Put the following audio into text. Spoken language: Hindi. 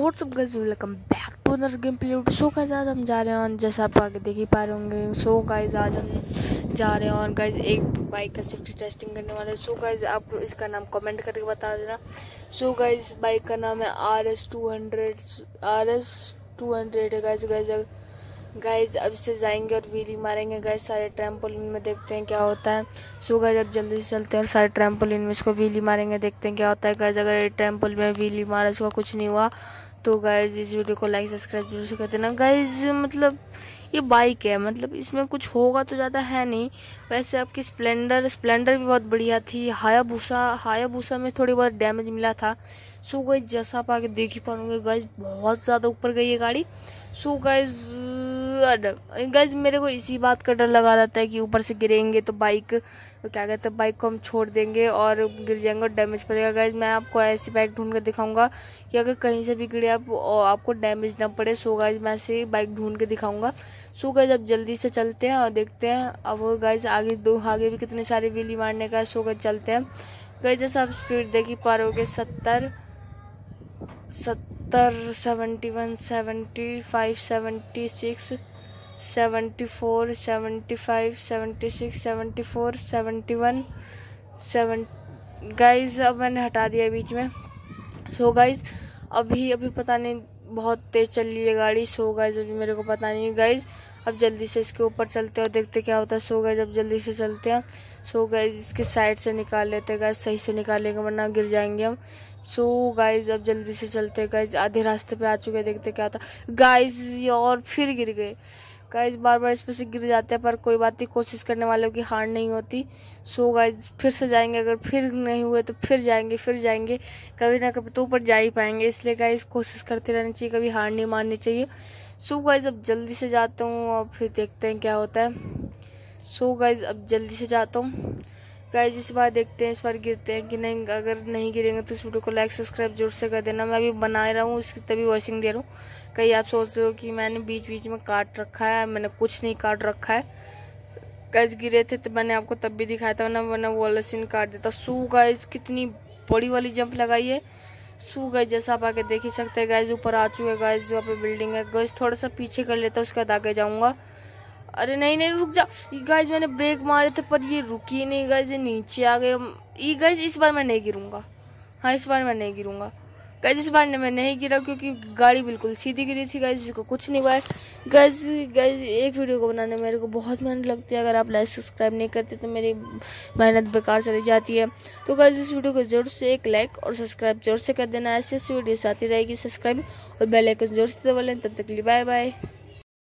WhatsApp guys, welcome back to another game play. So guys आज हम जा रहे हैं, जैसा आप आगे देख ही पा रहे होंगे। सो गाइस आज हम जा रहे हैं और गाइस एक बाइक का सेफ्टी टेस्टिंग करने वाले हैं। सो गाइस आप इसका नाम कमेंट करके बता देना। सो गाइस बाइक का नाम है RS200 है गाइस अब इससे जाएंगे और व्हीली मारेंगे गाइस सारे ट्रैम्पोलिन में, देखते हैं क्या होता है। सो गाइस अब जल्दी से चलते हैं और सारे ट्रैम्पोलिन में इसको व्हीली मारेंगे, देखते हैं क्या होता है गाइस। अगर ट्रैम्पोलिन में व्हीली मारा इसको कुछ नहीं हुआ तो गाइस इस वीडियो को लाइक सब्सक्राइब जरूर से कर देना गाइस। मतलब ये बाइक है, मतलब इसमें कुछ होगा तो ज़्यादा है नहीं। वैसे आपकी स्प्लेंडर भी बहुत बढ़िया थी। हायाबुसा में थोड़ी बहुत डैमेज मिला था। सो गाइस जैसा आप आगे देख ही पाओगे गाइस, बहुत ज़्यादा ऊपर गई है गाड़ी। सो गाइस मेरे को इसी बात का डर लगा रहता है कि ऊपर से गिरेंगे तो बाइक क्या कहते हैं, बाइक को हम छोड़ देंगे और गिर जाएंगे और डैमेज पड़ेगा गाइस। मैं आपको ऐसी बाइक ढूंढ कर दिखाऊंगा कि अगर कहीं से भी गिरे आपको डैमेज ना पड़े। सो गाइस मैं ऐसे बाइक ढूंढ के दिखाऊंगा। सो गाइस अब जल्दी से चलते हैं और देखते हैं अब गाइस आगे भी कितने सारे व्हीली मारने का है। सो गाइस चलते हैं गाइस। जैसा आप स्पीड देख ही पा रहे होगे 70 71 75 76 74 75 76 74 71 7 गाइस अब मैंने हटा दिया बीच में। सो गाइस अभी पता नहीं बहुत तेज चल रही है गाड़ी। सो गाइस अभी मेरे को पता नहीं गाइस। अब जल्दी से इसके ऊपर चलते हैं और देखते क्या होता है। सो गाइस अब जल्दी से चलते हैं। सो गाइस इसके साइड से निकाल लेते हैं गाइस, सही से निकालेंगे वरना गिर जाएंगे हम। सो गाइस अब जल्दी से चलते हैं गाइस, आधे रास्ते पे आ चुके हैं, देखते क्या होता है गाइस। और फिर गिर गए गाइस, बार इस पे से गिर जाते हैं पर कोई बात नहीं, कोशिश करने वालों की हार नहीं होती। सो गाइस फिर से जाएंगे, अगर फिर नहीं हुए तो फिर जाएंगे कभी ना कभी तो ऊपर जा ही पाएंगे। इसलिए गाइस कोशिश करते रहनी चाहिए, कभी हार नहीं माननी चाहिए। सो गाइस अब जल्दी से जाता हूँ और फिर देखते हैं क्या होता है। सो गाइस अब जल्दी से जाता हूँ गाइस, इस बार देखते हैं इस बार गिरते हैं कि नहीं। अगर नहीं गिरेंगे तो इस वीडियो को लाइक सब्सक्राइब जरूर से कर देना। मैं अभी बना रहा हूँ इसकी तभी वॉइसिंग दे रहा हूँ। कहीं आप सोच रहे हो कि मैंने बीच में काट रखा है, मैंने कुछ नहीं काट रखा है गाइस। गिरे थे तो मैंने आपको तब भी दिखाया था, वरना वॉइसिंग काट देता। सो गाइस कितनी बड़ी वाली जंप लगाई है। सो गाइस जैसा आप आके देख ही सकते हैं गाइस, ऊपर आ चुके हैं गाइस, जो पे बिल्डिंग है गाइस। थोड़ा सा पीछे कर लेता उसके बाद आगे जाऊँगा। अरे नहीं रुक जा गाइस, मैंने ब्रेक मारे थे पर ये रुकी नहीं गाइस, ये नीचे आ गए गाइस। इस बार मैं नहीं गिरूंगा, हाँ इस बार मैं नहीं गिरूंगा गाइस। इस बार मैं नहीं गिरा क्योंकि गाड़ी बिल्कुल सीधी गिरी थी गाइस, जिसको कुछ नहीं हुआ गाइस। एक वीडियो को बनाने में मेरे को बहुत मेहनत लगती है, अगर आप लाइक सब्सक्राइब नहीं करते तो मेरी मेहनत बेकार चली जाती है। तो गाइस इस वीडियो को जरूर से एक लाइक और सब्सक्राइब जरूर से कर देना। ऐसी वीडियो आती रहेगी, सब्सक्राइब और बेल आइकन जरूर से दबा लें। तब तक के लिए बाय बाय।